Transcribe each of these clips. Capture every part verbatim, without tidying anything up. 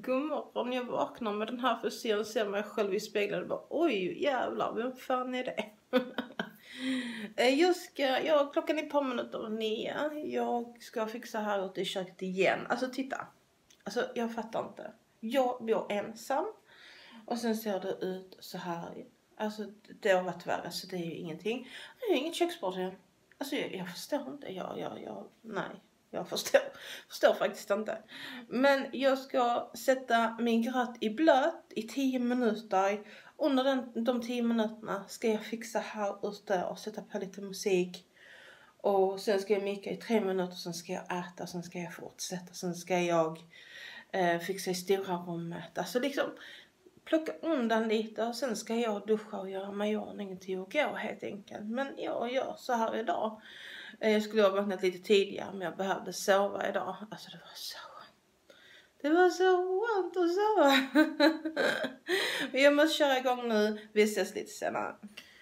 god morgon. Jag vaknar med den här frisyren och ser mig själv i spegeln och bara, oj jävlar, vem fan är det? jag ska, jag, klockan är ett par minuter och nio. Jag ska fixa här ute i köket igen. Alltså titta. Alltså jag fattar inte. Jag bor ensam. Och sen ser det ut så här. Alltså det har varit värre, så det är ju ingenting. Det är inget köksbord igen. Alltså jag, jag förstår inte. Jag, jag, jag, nej. Jag förstår, förstår faktiskt inte. Men jag ska sätta min gröt i blöt i tio minuter. Under den, de tio minuterna ska jag fixa här ute och sätta på lite musik. Och sen ska jag mika i tre minuter. Sen ska jag äta. Sen ska jag fortsätta. Sen ska jag eh, fixa i stora rummet. Alltså liksom plocka undan lite. Och sen ska jag duscha och göra mig i ordning till att gå helt enkelt. Men jag gör så här idag. Jag skulle ha vaknat lite tidigare, men jag behövde sova idag. Alltså det var så skönt. Det var så skönt att sova. Men jag måste köra igång nu. Vi ses lite senare.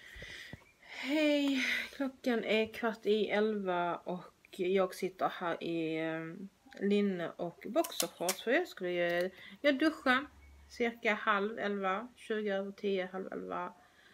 Hej, klockan är kvart i elva och jag sitter här i linne och boxershorts. För jag skulle ju, jag duscha cirka halv elva, tjugo över tio, halv elva.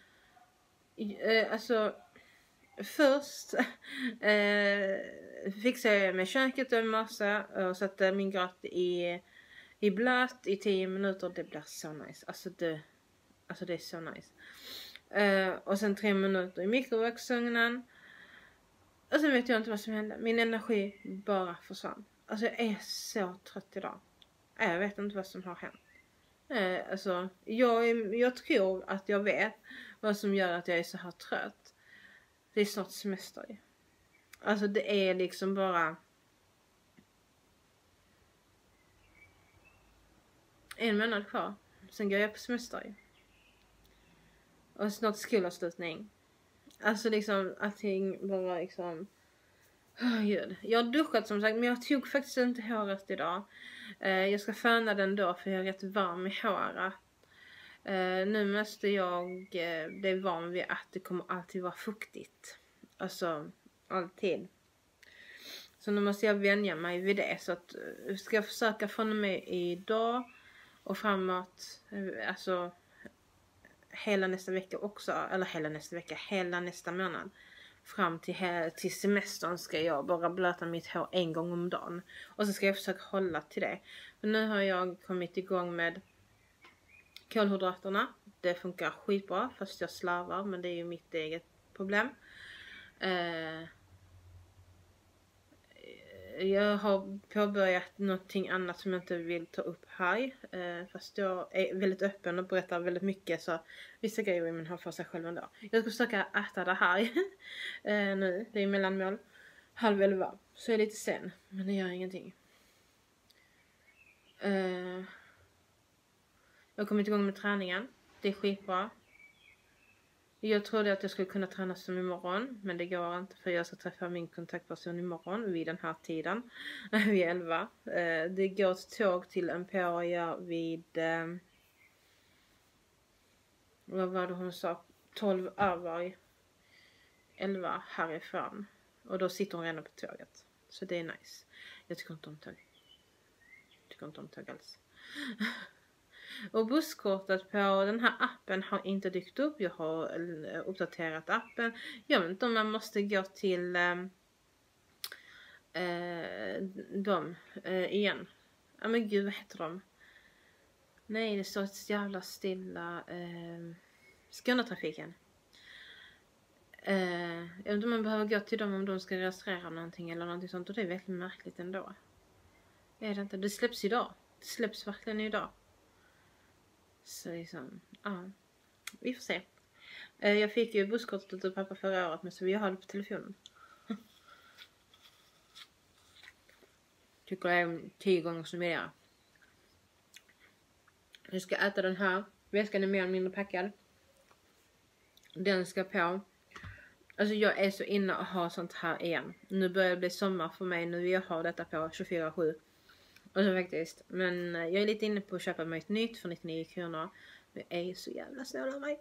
Alltså först eh, fixade jag med köket och massa och satte min gröt i, i blöt i tio minuter. Det blir så nice. Alltså det, alltså det är så nice. Eh, och sen tre minuter i mikrovågsugnen. Och sen vet jag inte vad som hände. Min energi bara försvann. Alltså jag är så trött idag. Jag vet inte vad som har hänt. Eh, alltså jag, är, jag tror att jag vet vad som gör att jag är så här trött. Det är snart semester. Alltså det är liksom bara en månad kvar. Sen går jag på semester. Och snart skolavslutning. Alltså liksom allting bara liksom. Oh, Gud. Jag har duschat som sagt, men jag tog faktiskt inte håret idag. Eh, jag ska föna den då för jag är rätt varm i håret. Eh, nu måste jag eh, bli van vid att det kommer alltid vara fuktigt. Alltså, alltid. Så nu måste jag vänja mig vid det. Så att, ska jag försöka från och med idag och framåt. Alltså, hela nästa vecka också. Eller hela nästa vecka, hela nästa månad. Fram till, till semestern ska jag bara blöta mitt hår en gång om dagen. Och så ska jag försöka hålla till det. Men nu har jag kommit igång med kolhydraterna. Det funkar skitbra fast jag slarvar. Men det är ju mitt eget problem. Uh, jag har påbörjat någonting annat som jag inte vill ta upp här. Uh, fast jag är väldigt öppen och berättar väldigt mycket. Så vissa grejer vill man ha för sig själv ändå. Jag ska försöka äta det här uh, nu. Det är mellanmål. Halv elva. Så är det lite sen. Men det gör ingenting. Uh, jag har kommit igång med träningen. Det är skitbra. Jag trodde att jag skulle kunna träna som imorgon. Men det går inte för jag ska träffa min kontaktperson imorgon vid den här tiden. Vid elva. Det går ett tåg till Emporia vid... Vad var det hon sa? tolv över elva härifrån. Och då sitter hon redan på tåget. Så det är nice. Jag tycker inte om tåg. Jag tycker inte om tåg alls. Och busskortet på den här appen har inte dykt upp. Jag har uppdaterat appen. Jag vet inte om man måste gå till äh, dem äh, igen. Ja men gud, vad heter de? Nej, det står ett jävla stilla äh, Skånetrafiken. Äh, jag vet inte om man behöver gå till dem om de ska registrera någonting eller någonting sånt. Och det är verkligen märkligt ändå. Är det inte? Det släpps idag. Det släpps verkligen idag. Så liksom, ja, vi får se. Jag fick ju busskortet av pappa förra året, men så vi har det på telefonen. Tycker det är tio gånger så mer. Jag ska äta den här. Väskan är mer eller mindre packad. Den ska på. Alltså jag är så inne och har sånt här igen. Nu börjar det bli sommar för mig. Nu vill jag ha detta på tjugofyra sju. Och så faktiskt. Men jag är lite inne på att köpa mig ett nytt för nittionio kronor. Men jag är ju så jävla snål av mig.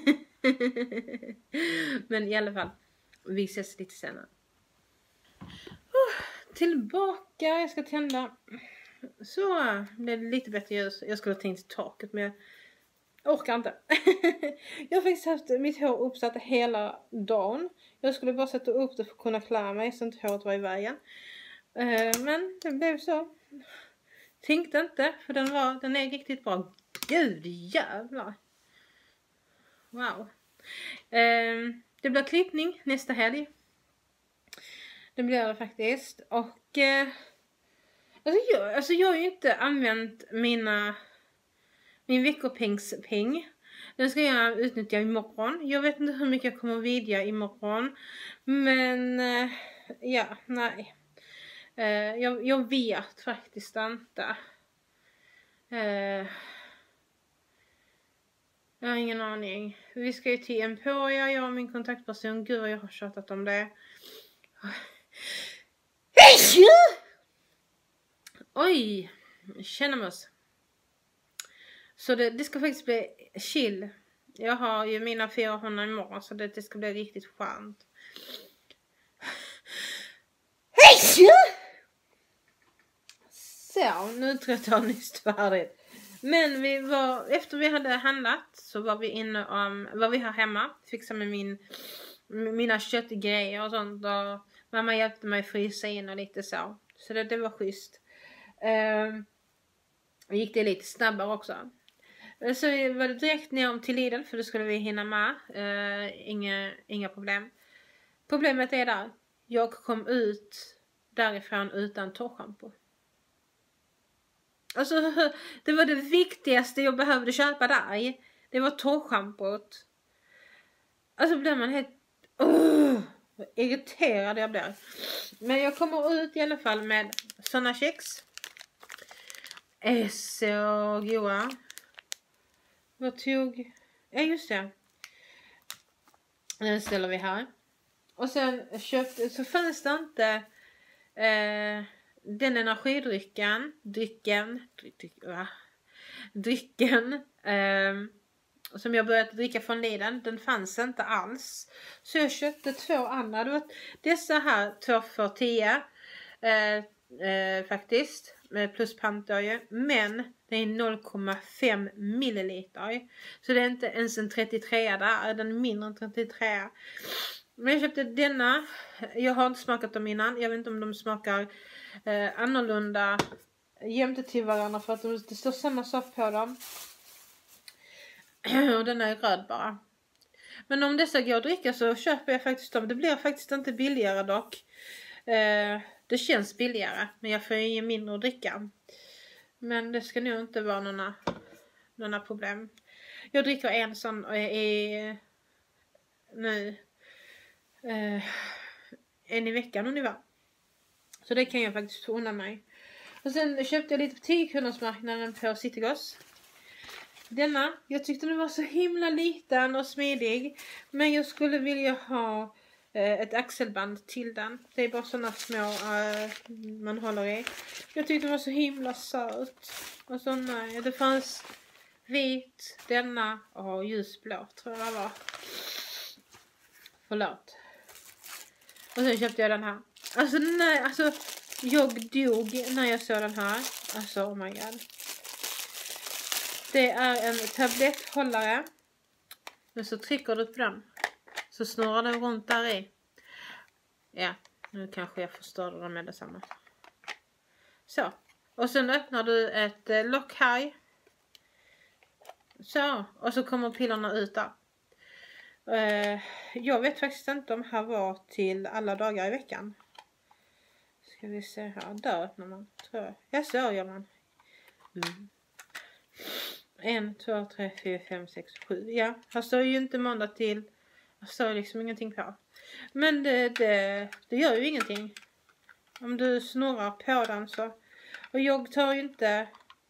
Men i alla fall. Vi ses lite senare. Uh, tillbaka. Jag ska tända så blev det lite bättre ljus. Jag skulle ha tänkt taket, men jag orkar inte. Jag har faktiskt haft mitt hår uppsatt hela dagen. Jag skulle bara sätta upp det för att kunna klä mig så inte håret var i vägen. Men det blev så. Tänkte inte, för den, var, den är riktigt bra. Gud jävlar. Wow. Det blir klippning nästa helg. Det blir det faktiskt. Och alltså jag, alltså jag har ju inte använt mina min veckopengspeng. Den ska jag utnyttja imorgon. Jag vet inte hur mycket jag kommer att vidga imorgon. Men ja, nej. Jag, jag vet faktiskt inte. Jag har ingen aning. Vi ska ju till Emporia, jag och min kontaktperson. Gud vad jag har tjatat om det. Oj, känner mig oss. Så det, det ska faktiskt bli chill. Jag har ju mina fyra hundar imorgon, så det, det ska bli riktigt skönt. Så, nu tror jag att jag har nyss färdigt. Men vi var, efter vi hade handlat så var vi inne om, var vi här hemma. Fixade med min, mina köttgrejer och sånt. Och mamma hjälpte mig frysa in och lite så. Så det, det var schysst. Uh, gick det lite snabbare också. Så var det direkt ner om till Lidl, för då skulle vi hinna med. Uh, inga, inga problem. Problemet är där. Jag kom ut därifrån utan torrschampo. Alltså det var det viktigaste jag behövde köpa där. Det var torrschampot. Alltså blir man helt uh, irriterad jag blir. Men jag kommer ut i alla fall med såna kex. Är så goda. Vad tog... Ja just det. Den ställer vi här. Och sen köpte... Så fanns det inte... Eh, den energidrycken, drycken, dryck, va? drycken eh, som jag börjat dricka från Lidl, den fanns inte alls. Så jag köpte två andra. Det var dessa här, två för tio eh, eh, faktiskt, plus pant ju. Men det är noll komma fem milliliter. Så det är inte ens en trettiotre där, den är mindre än trettiotre. Men jag köpte denna. Jag har inte smakat dem innan. Jag vet inte om de smakar eh, annorlunda jämte till varandra, för att de, det står samma sak på dem. Och den är röd bara. Men om dessa går att dricka så köper jag faktiskt dem. Det blir faktiskt inte billigare dock. Eh, det känns billigare, men jag får ju mindre att dricka. Men det ska nog inte vara några, några problem. Jag dricker en sån i, nu eh, en i veckan ungefär. Så det kan jag faktiskt få undan mig. Och sen köpte jag lite på tio kronors marknaden på Citygross. Denna, jag tyckte den var så himla liten och smidig. Men jag skulle vilja ha eh, ett axelband till den. Det är bara sådana små eh, man håller i. Jag tyckte den var så himla söt. Och så nej, det fanns vit, denna och ljusblå tror jag det var. Förlåt. Och sen köpte jag den här. Alltså nej, alltså jag dog när jag såg den här. Alltså oh my god. Det är en tabletthållare. Men så trycker du på den. Så snurrar den runt där i. Ja, nu kanske jag förstörde den med detsamma. Så. Och sen öppnar du ett eh, lock här. Så. Och så kommer pillarna ut där. Uh, jag vet faktiskt inte om det här var till alla dagar i veckan. Ska vi se här. Där öppnar man. Tror jag. Ja, så gör man. Mm. En, två, tre, fyra, fem, sex, sju. Ja, här står ju inte måndag till. Här står liksom ingenting på. Men det, det, det gör ju ingenting. Om du snurrar på den så. Och jag tar ju inte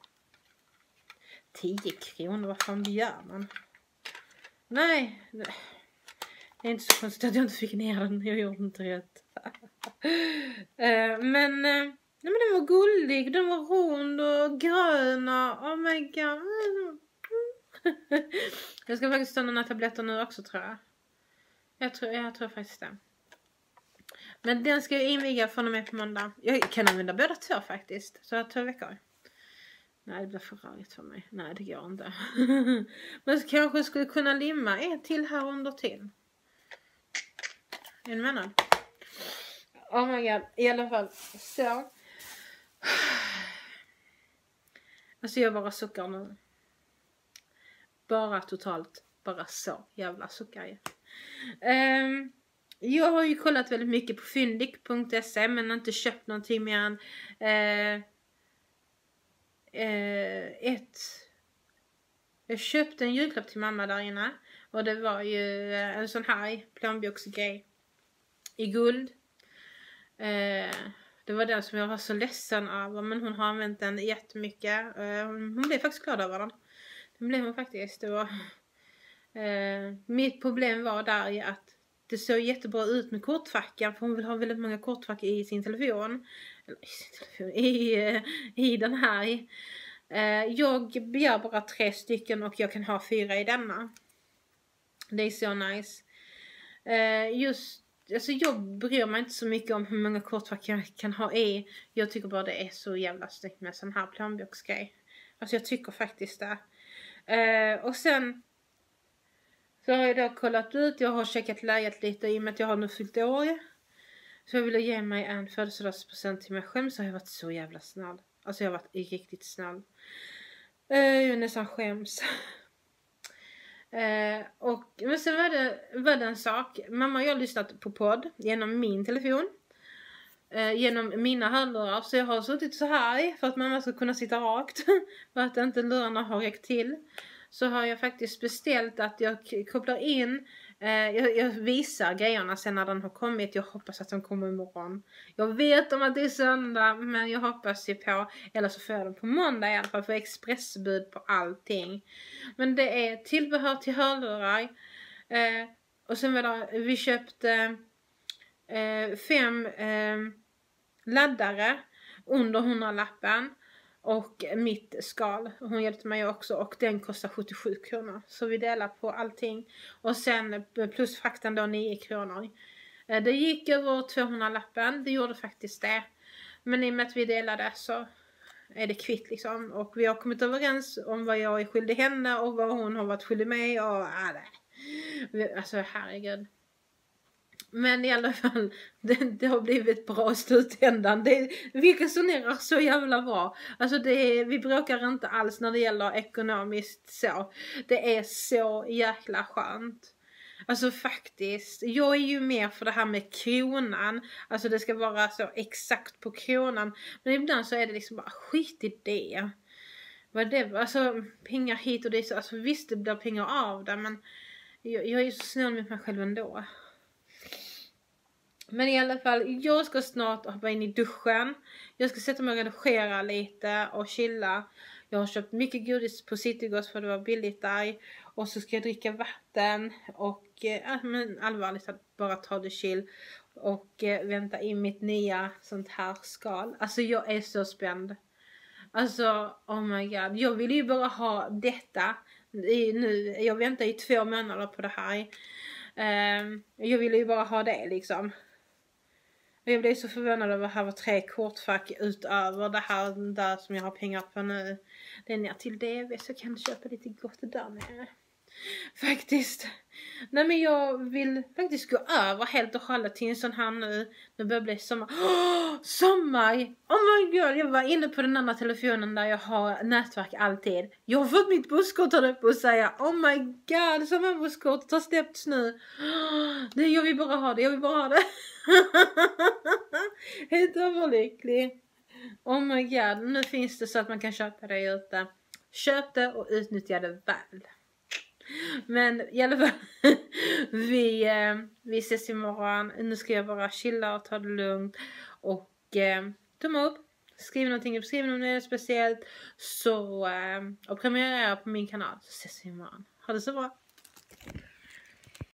tio kronor. Vad fan begär man? Nej. Det är inte så konstigt att jag inte fick ner den. Jag gjorde inte rätt. Men... Nej, men den var gullig, den var rund och grön och oh my god. Jag ska faktiskt ta några tabletter nu också tror jag. Jag tror, jag tror faktiskt det. Men den ska jag inviga från och med på måndag. Jag kan använda båda två faktiskt. Så två veckor. Nej, det blir för rörigt för mig. Nej, det går inte. Men så kanske skulle kunna limma en till här under till. En månad. Oh my god. I alla fall. Så. Alltså jag bara suckar nu. Bara totalt. Bara så jävla suckar. Um, jag har ju kollat väldigt mycket på fyndik punkt se. Men inte köpt någonting mer än uh, uh, ett. Jag köpte en julklapp till mamma där inne. Och det var ju uh, en sån här plånboksgrej. I guld. Uh, det var den som jag var så ledsen över. Men hon har använt den jättemycket. Uh, hon blev faktiskt glad över den. Det blev hon faktiskt. Det var... Uh, mitt problem var där i att det såg jättebra ut med kortfackan. För hon vill ha väldigt många kortfack i sin telefon. Eller i sin telefon. I, uh, i den här. Uh, jag begär bara tre stycken. Och jag kan ha fyra i denna. Det är så nice. Uh, just. Alltså jag bryr mig inte så mycket om hur många kortfack jag kan ha i. Jag tycker bara det är så jävla snyggt med sån här plånboksgrej. Alltså jag tycker faktiskt det. Uh, och sen. Så har jag då kollat ut. Jag har checkat läget lite i och med att jag har nu fyllt år. Så jag ville ge mig en födelsedagspresent till mig själv. Så har jag varit så jävla snäll. Alltså jag har varit riktigt snäll. Uh, jag nästan skäms. Uh, och, men sen var det, var det en sak. Mamma och jag har lyssnat på podd genom min telefon. Uh, genom mina hörlurar. Så jag har suttit så här för att mamma ska kunna sitta rakt. För att inte lurarna har räckt till. Så har jag faktiskt beställt att jag kopplar in. Eh, jag, jag visar grejerna sen när den har kommit. Jag hoppas att den kommer imorgon. Jag vet om att det är söndag. Men jag hoppas ju på. Eller så får jag den på måndag i alla fall. För expressbud på allting. Men det är tillbehör till hörlurar. Eh, och sen var det. Vi köpte eh, fem eh, laddare. Under hundra-lappen. Och mitt skal. Hon hjälpte mig också. Och den kostar sjuttiosju kronor. Så vi delar på allting. Och sen plus frakten då nio kronor. Det gick över tvåhundra-lappen. Det gjorde faktiskt det. Men i och med att vi delade så är det kvitt liksom. Och vi har kommit överens om vad jag är skyldig henne. Och vad hon har varit skyldig mig. Och äh, alltså herregud. Men i alla fall, det, det har blivit bra i slutändan. Det, vi resonerar så jävla bra. Alltså det är, vi bråkar inte alls när det gäller ekonomiskt så. Det är så jäkla skönt. Alltså faktiskt, jag är ju mer för det här med kronan. Alltså det ska vara så exakt på kronan. Men ibland så är det liksom bara skit i det. Vad det alltså pengar hit och det. Alltså visst det blir pengar av det. Men jag, jag är ju så snäll med mig själv ändå. Men i alla fall, jag ska snart hoppa in i duschen. Jag ska sätta mig och redigera lite och chilla. Jag har köpt mycket godis på Citygross för det var billigt där. Och så ska jag dricka vatten. Och äh, men allvarligt att bara ta det chill. Och äh, vänta in mitt nya sånt här skal. Alltså jag är så spänd. Alltså, oh my god. Jag vill ju bara ha detta i, nu. Jag väntar i två månader på det här. Uh, jag vill ju bara ha det liksom. Jag blev så förvånad över att här var tre kortfack utöver det här där som jag har pengar på nu. Det är ner till D V så kan du köpa lite gott där nere. Faktiskt. Nej men jag vill faktiskt gå över helt och hållet till en sån här nu. Det börjar bli sommar. Oh, sommar! Oh my god, jag var inne på den andra telefonen där jag har nätverk alltid. Jag har fått mitt busskort här uppe och säga oh my god, sommarbusskortet har släppts nu. Oh, det, jag vill bara ha det, jag vill bara ha det. Helt överlycklig. Oh my god, nu finns det så att man kan köpa det ute. Köp det och utnyttja det väl. Men i alla fall, vi, eh, vi ses imorgon. Nu ska jag bara chilla och ta det lugnt. Och eh, tumma upp. Skriv någonting, skriv något speciellt. Så, eh, och prenumerera på min kanal. Så ses vi imorgon. Ha det så bra.